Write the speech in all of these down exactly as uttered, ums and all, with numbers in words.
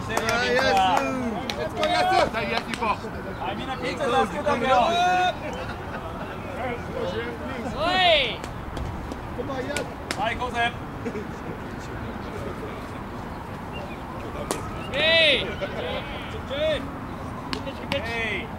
してるよ、みんな。はい、みんなピッチャー助けてあげよう。 おい。 はい、行こうぜ。 えい。 えい。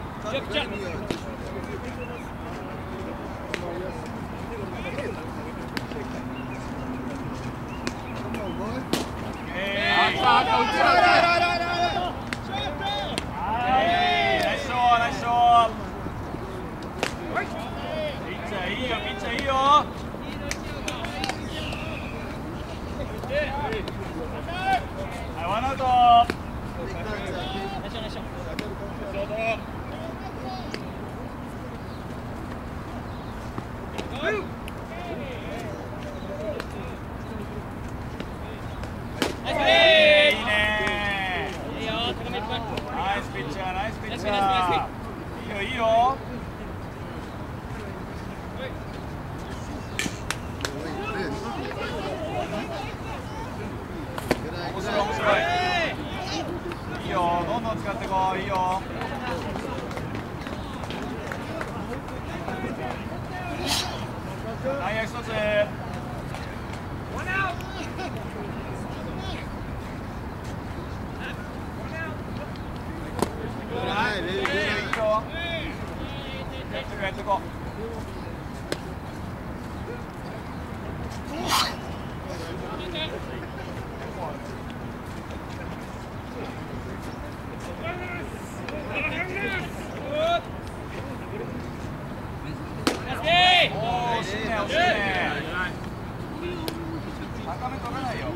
いいよ、ピッチャーいいよ。はい、ワンアウト。いいね。ナイスピッチャー、ナイスピッチャー。いいよ、いいよ。面白い、面白い。いいよ、どんどん使ってこう。いいよ。内野一つ。やってこう、やってこう。おー、惜しいね、惜しいね。高め取らないよ。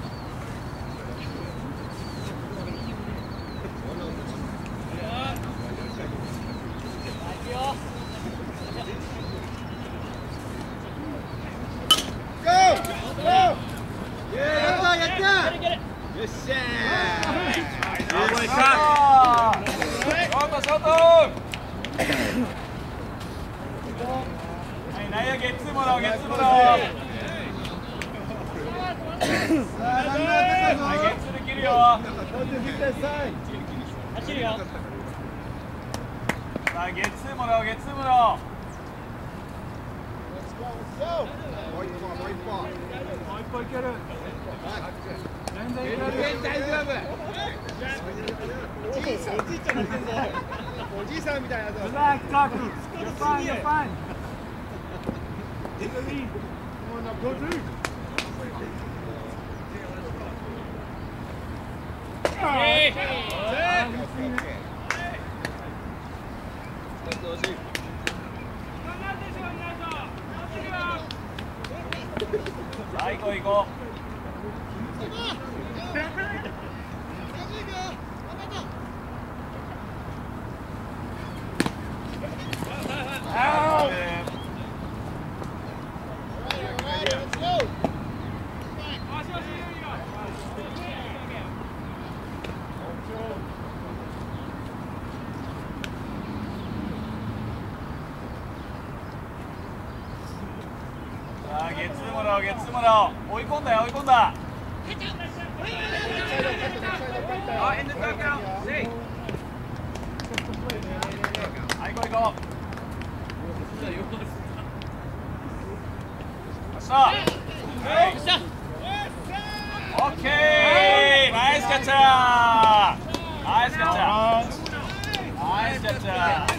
よっしゃー。あ、これか。ショート、ショート。はい、内野ゲッツーもらおう、ゲッツーもらおう。はい、ゲッツーできるよ。 走るよ。 さあ、ゲッツーもらおう、ゲッツーもらおう。 もう一歩、もう一歩。もう一歩いける。全然いける。大丈夫。おじいさん、おじいちゃんなってんぞ。おじいさんみたいなやつ。Relax, Taku. You're fine, you're fine. In the lead. Come on now, go through. Hey. Hey. はい、行こう行こう。さあ、ゲッツーもらおう、ゲッツーもらおう。追い込んだよ、追い込んだ。あ、エンドターカウント。はい、行こう行こう。さあ、オッケー。ナイスキャッチャー。ナイスキャッチャー。ナイスキャッチャー。